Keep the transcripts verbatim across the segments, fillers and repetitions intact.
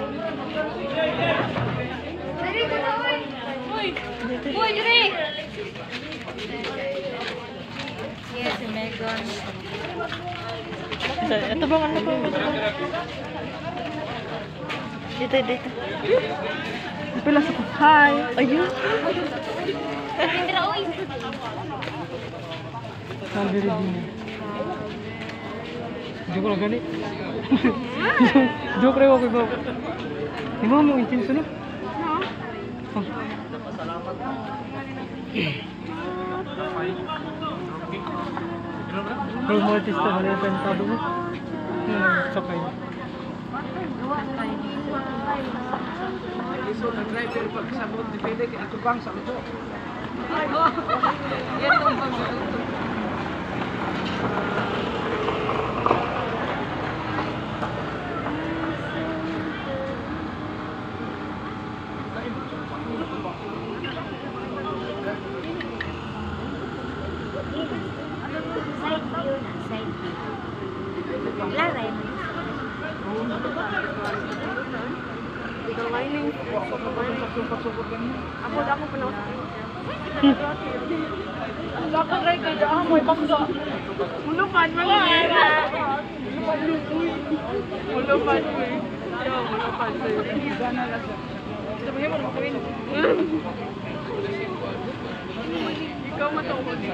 Uy, Dre! Yes, si Megan. Ito bang ano ba? Dito, dito. Pila sa hi. Ayun. Tindra, uy! Sabi rin din. Joke lang gani. Joke rin ako ba? Di mo mo intenso na? Oh. Kalau mau artista mana yang tahu mo? Hmm, sakay. So, nag-driver pag sabot, depende kay ato bang sa ito. Ako ako panaw sa kanya. Ako ray kay daan mo bangsa. Mulupan man ni. Mulupan mo. Yo, mulupan sa. Gana la sa. Sabi mo mo kawin. Ikaw matawag dito.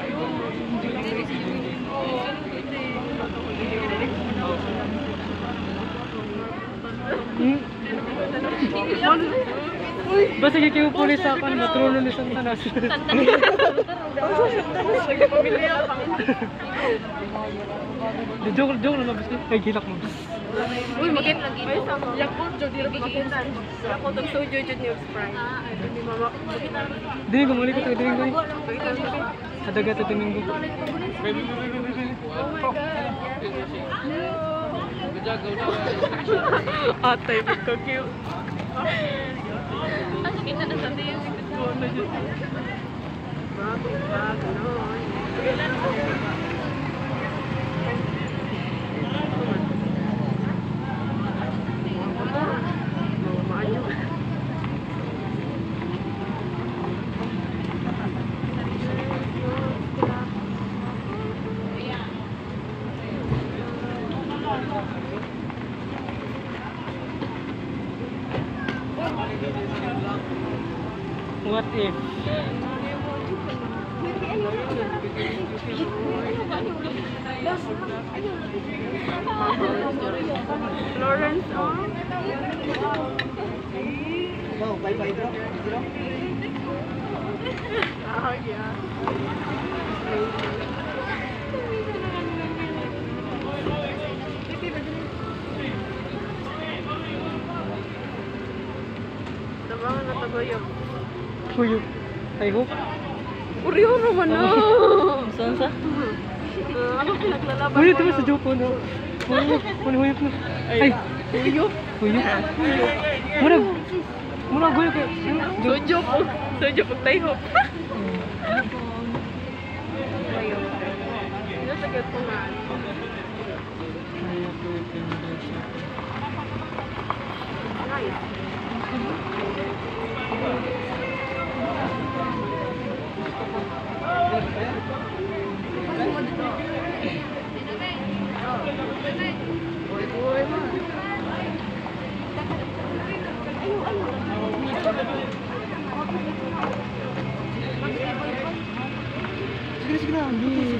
Hmm. Basta kayo pulis sa akin, matrono ni Santanas. Joke, joke lang mabis. Ay, gilak mo. Uy, magit. Ay, sama. Yakot, jod dito makitan. Yakot, ang sojo, jod ni Sprite. Hindi mama. Dini ko, muli ko ito, dini ko. Adaga ito, Domingo. Oh my God. Atay, magka-cute. Ano kita na sa tiyo? Bago, bago, no. What if? Florence, oh. Wow, bye-bye bro. Ah, yeah. Tabangan na tagoyok. Kuyo. I hope. Uriyo naman na. Saan sa? Ano pinaglalaban Kuyo, mo? ito sa Jopo na. Kuyo, kuyo, huyop na. Ay, Kuyo? kuyo. Murag. Murag, kuyo kayo. Sojo po. Sojo pag tayo. Nasagad ko nga. Sige, sige na. Hindi.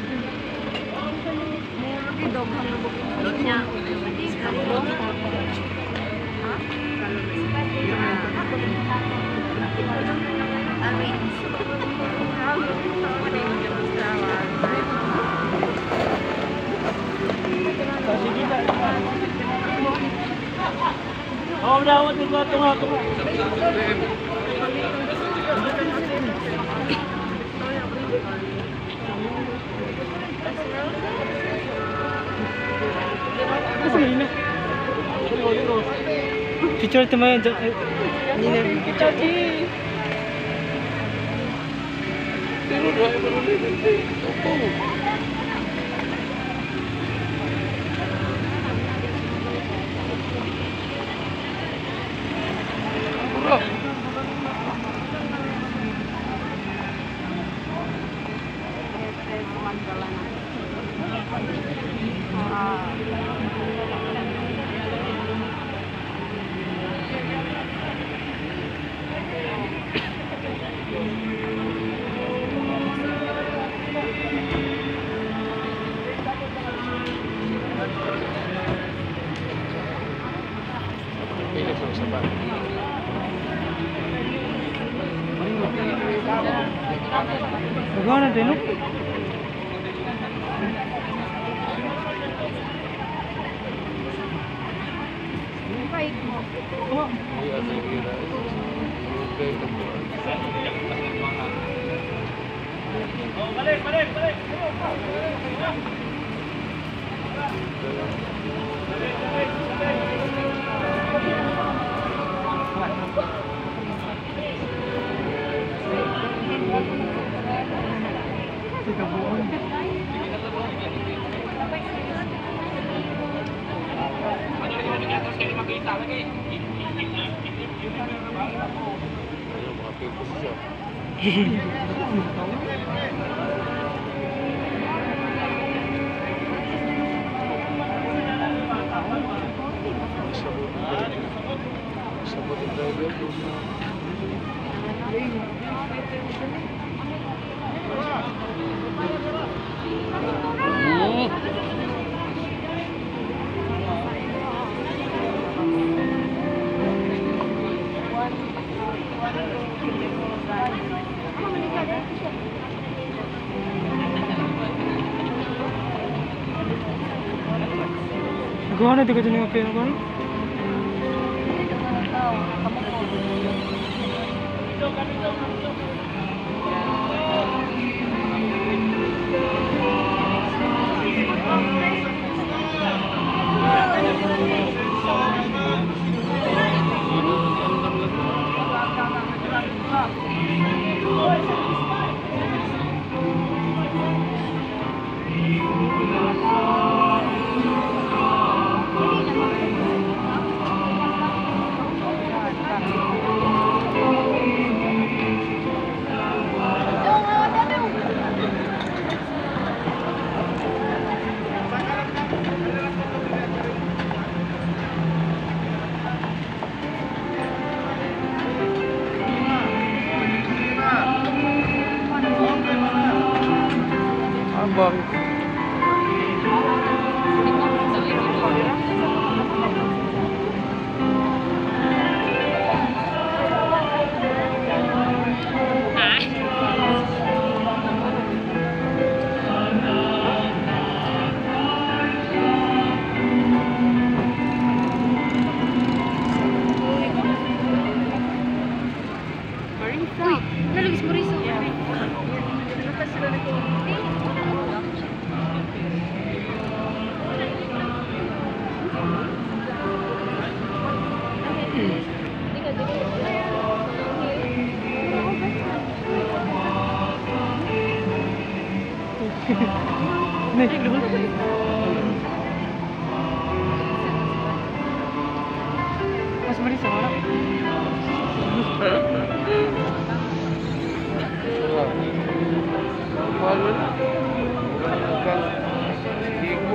Sige na. Oh, dawat mo ba ito nga ito? Picture ito mga dyan. Hindi na. Picture. Pero driver ulit. Opo. Sabah. Gimana tuh? Oh, Iya, saya kira. Oke, Balik, balik, balik. tiga bulan. Ayo, mga pimpos siya. Sabot ang driver. Gimana tuh kerja ngapain kan? Abang. Uy, nalugis mo riso. Nih, Mas Marisa orang. Malu. Bukan. Ibu.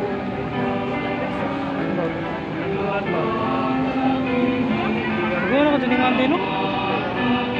Gimana kerja ngapain?